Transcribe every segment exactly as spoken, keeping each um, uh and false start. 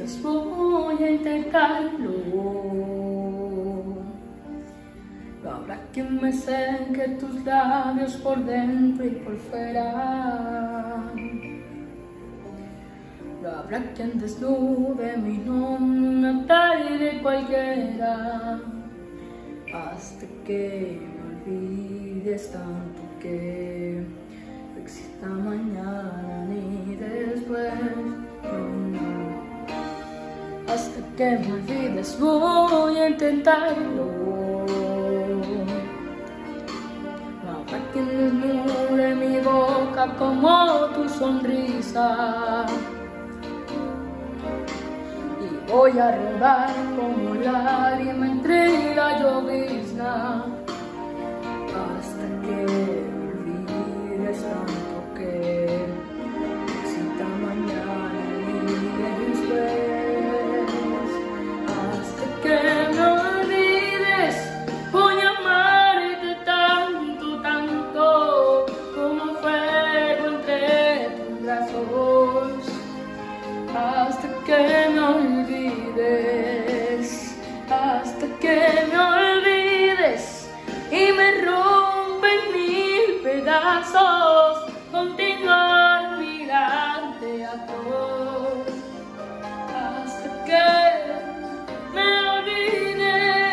olvides, voy a intentarlo. No habrá quien me seque tus labios por dentro y por fuera. No habrá quien desnude mi nombre una tarde cualquiera. Hasta que me olvides tanto que no exista mañana ni después. No, no. Hasta que me olvides voy a intentarlo. No habrá quien desnude mi boca como tu sonrisa. Y voy a rodar como lágrima entre la llovizna. Hasta que me olvides tanto que no exista mañana ni después. Hasta que me olvides voy a amarte tanto, tanto como fuego entre tus brazos. Hasta que me olvides, hasta que me olvides y me rompen mil pedazos, continuar mirarte a todos. Hasta que me olvides,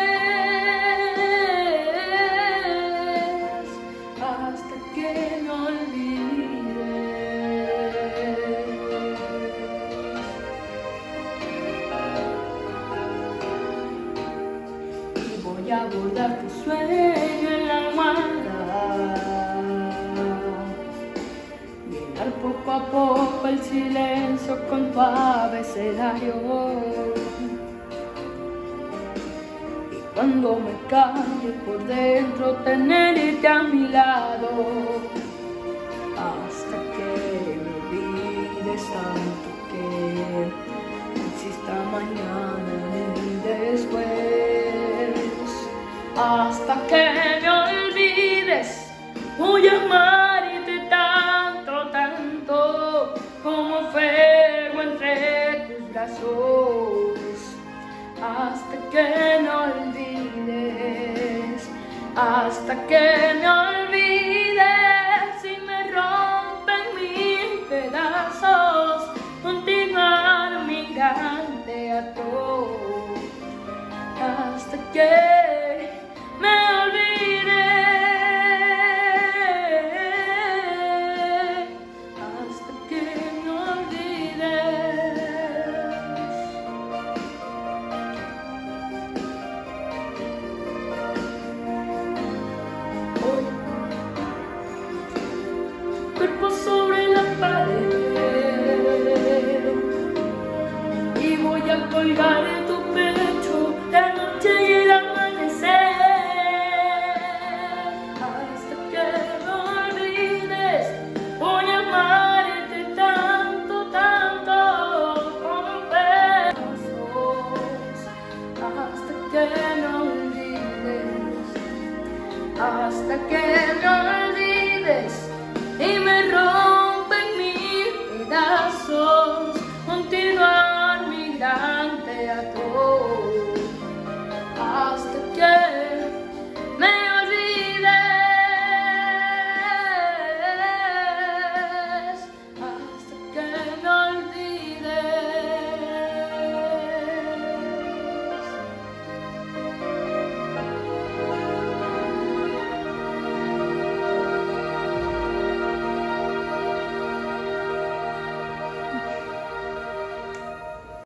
hasta que me olvides. Voy a bordar tu sueño en la almohada, llenar poco a poco el silencio con tu abecedario. Y cuando me calle por dentro tenerte a mi lado, hasta que me olvides tanto que no exista mañana ni después. Hasta que me olvides voy a amarte tanto, tanto como fuego entre tus brazos. Hasta que me olvides, hasta que me olvides y me rompen mil pedazos, continuar mirarte a todos. Hasta que me olvidé, hasta que me olvides. Hoy, cuerpo sobre la pared y voy a colgar en tu pecho la noche y el amanecer. Hasta que